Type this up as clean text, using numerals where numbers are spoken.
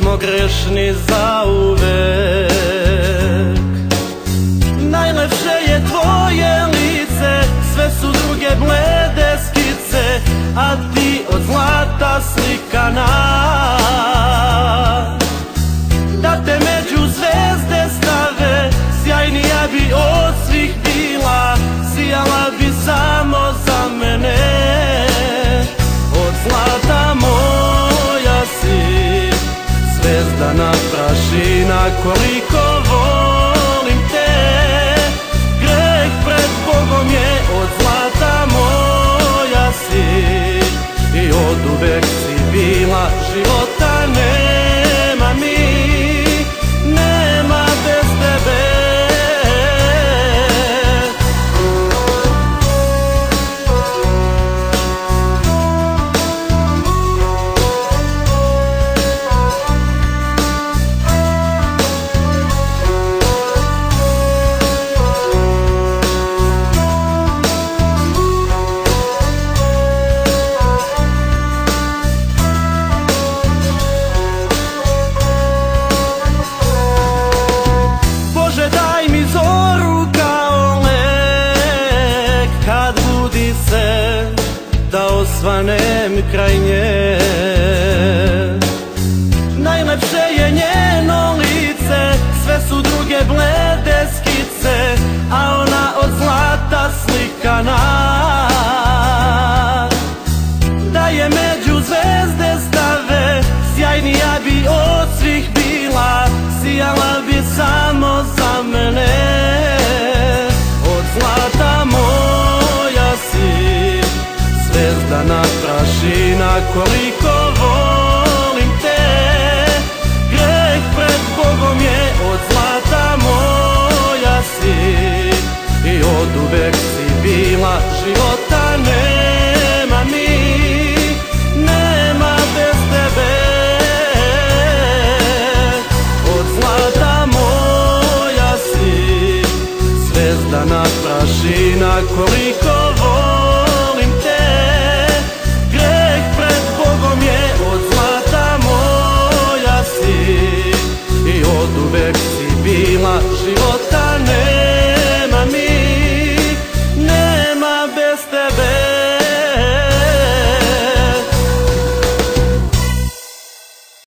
smo grešni zauvek. Najlepše je tvoje lice, sve su druge blede skice, a ti od zlata slikana. Da te među zvezde stave, sjajnija bi od svih bila, sijala bi samo za mene. Od zlata moja si, zvezdana prašina, koliko volim te. Greh pred Bogom je, od zlata moja si, i oduvek si bila, života nema mi, nema bez tebe. Da osvanem kraj nje. Najlepše je njeno lice, sve su druge blede skice, a ona od zlata slikana. Da je među zvezde stave, sjajnija bi od svih bila, sijala bi samo za mene. Od zlata moja si, zvezdana prašina, koliko volim te. Greh pred Bogom je, od zlata moja si, i oduvek si bila, života nema mi, nema bez tebe. Od zlata moja si, zvezdana prašina, koliko